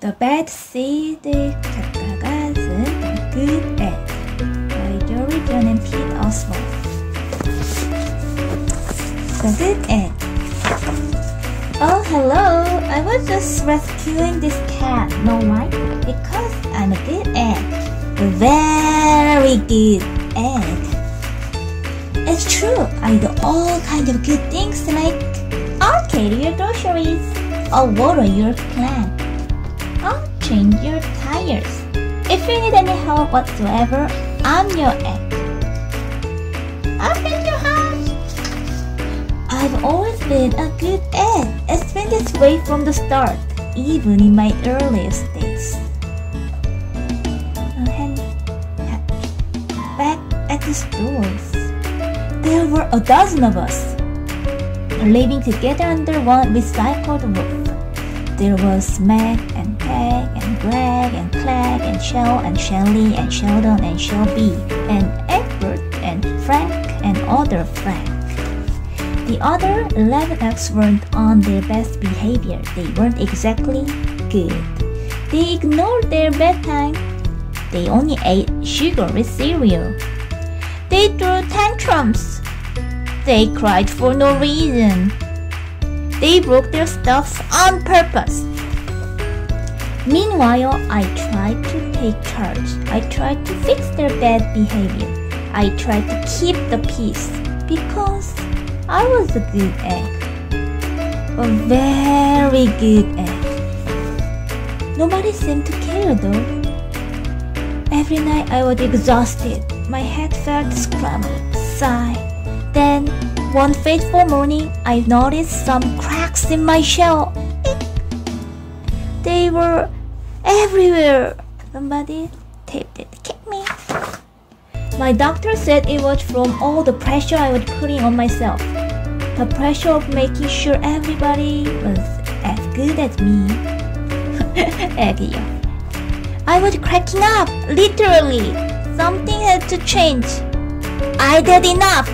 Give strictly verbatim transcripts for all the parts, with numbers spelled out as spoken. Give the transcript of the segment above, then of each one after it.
The Bad Seed 작가가 쓴 Good Egg by Jory John and Pete Oswald. The Good Egg. Oh, hello! I was just rescuing this cat. Know why? Because I'm a good egg. A very good egg. It's true, I do all kinds of good things like I'll carry your groceries, I'll water your plant, I'll change your tires. If you need any help whatsoever, I'm your egg. I'm in your house. I've always been a good egg. It's been this way from the start, even in my earliest days. Back at the stores, there were a dozen of us, living together under one recycled roof. There was Mac and Peg and Greg and Clegg and Shell and Shelly and Sheldon and Shelby and Egbert and Frank and other Frank. The other eleven eggs weren't on their best behavior. They weren't exactly good. They ignored their bedtime. They only ate sugary cereal. They threw tantrums. They cried for no reason. They broke their stuff on purpose. Meanwhile, I tried to take charge. I tried to fix their bad behavior. I tried to keep the peace because I was a good egg. A very good egg. Nobody seemed to care though. Every night I was exhausted. My head felt scrambled. Sigh. Then, one fateful morning, I noticed some cracks in my shell. They were everywhere. Somebody taped it. Kick me. My doctor said it was from all the pressure I was putting on myself. The pressure of making sure everybody was as good as me. 애기요. I was cracking up, literally. Something had to change. I did enough.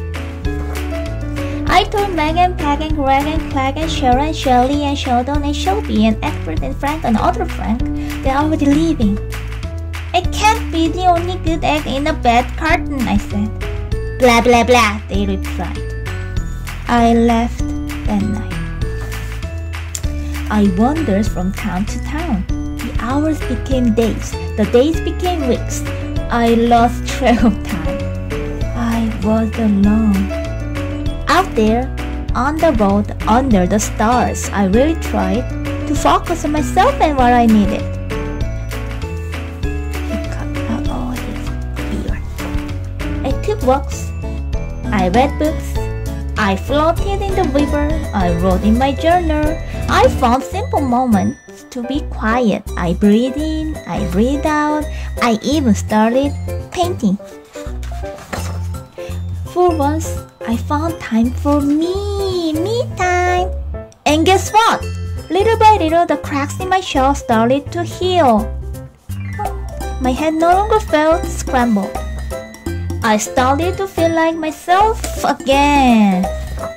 I told Megan, Peg, and Greg, and Clegg, and Sharon, Shelly, and Sheldon, and Shelby, and Egbert, and Frank, and other Frank. They're already leaving. I can't be the only good egg in a bad carton, I said. Blah, blah, blah, they replied. I left that night. I wandered from town to town. The hours became days. The days became weeks. I lost track of time. I was alone. Out there, on the road, under the stars, I really tried to focus on myself and what I needed. He cut out all his beard. I took walks. I read books. I floated in the river. I wrote in my journal. I found simple moments to be quiet. I breathed in. I breathed out. I even started painting. For once, I found time for me, me time. And guess what? Little by little, the cracks in my shell started to heal. My head no longer felt scrambled. I started to feel like myself again.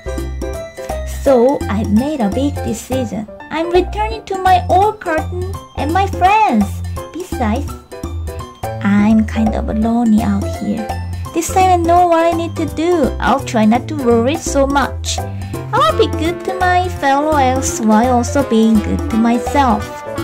So I made a big decision. I'm returning to my old carton and my friends. Besides, I'm kind of lonely out here. This time I know what I need to do. I'll try not to worry so much. I'll be good to my fellow eggs while also being good to myself.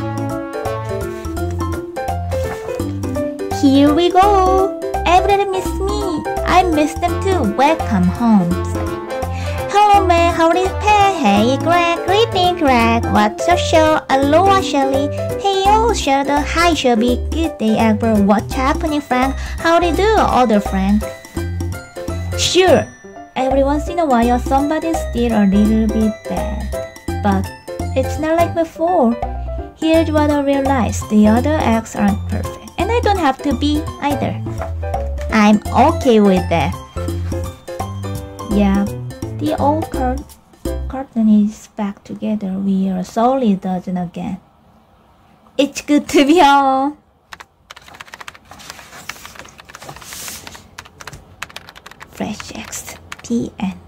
Here we go. Everybody miss me. I miss them too. Welcome home. Hello, Meg. Howdy, Peg. Hey, Greg. Greeting, Greg. What's your show? Aloha, Shelly. Hey, oh, Sheldon. Hi, Shelby. Good day, Egbert. What's happening, Frank? Howdy do, other Frank? Sure, every once in a while, somebody's still a little bit bad. But it's not like before. Here's what I realized. The other eggs aren't perfect. And I don't have to be either. I'm okay with that. Yeah. The old cart carton is back together. We are a solid dozen again. It's good to be home. Fresh X. The end.